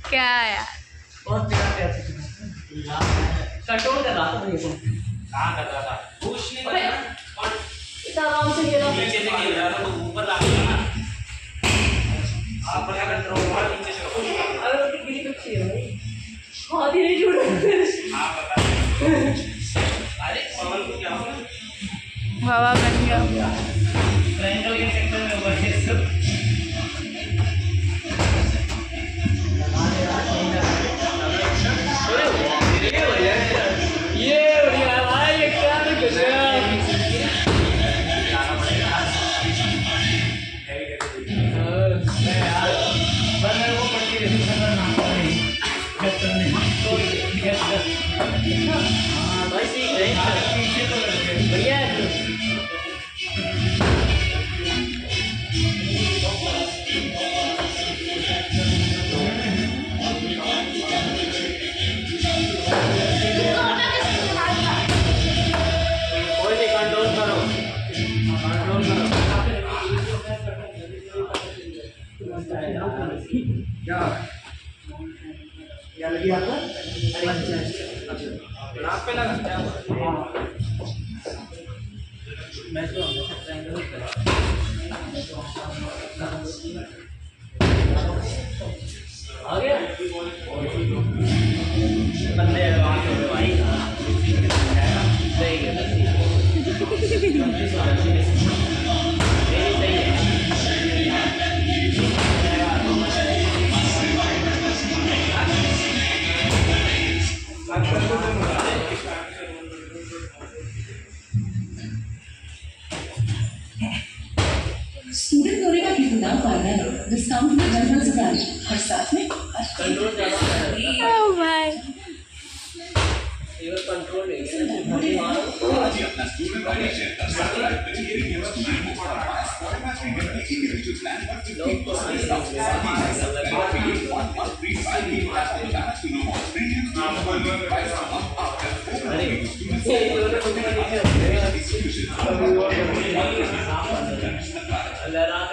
क्या यार बहुत प्यार कंट्रोल कर रहा था मेरे को। कहाँ कर रहा था? कुछ नहीं अबे कर इतना आराम से खेल रहा था। नीचे से खेल रहा था तो ऊपर ला दिया ना। आप क्या कंट्रोल कर नीचे से करो। अरे वो कितनी अच्छी है भाई। हाथ ही नहीं जुड़ रहा। हाँ पता है। अरे पवन को क्या हुआ? हवा बन गया। ट्रायंगल के सेक्टर में हुआ है सब। ये बढ़िया भाई ये क्या कर रहा है? भाई सीख रहे हैं बढ़िया है। क्या लगी आपको? नाक पे लगा क्या? मैं तो ट्रायंगल कर आ गया बंदे वहां पे भाई सही है स्टूडेंट होने का कितना फायदा है? डिस्काउंट में जनरल से ब्रांच और साथ में कंट्रोल ज्यादा ओ भाई ये कंट्रोल नहीं है। आज ही अपना स्टूडेंट आईडी शेयर कर सकते हैं। करियर इन्वेस्टमेंट में पढ़ा है। फॉर्मेट में एक इंडिविजुअल प्लान पर 50% साथ ही है। और ये 1 3 5 की क्लास में no more premium price after 4 students ये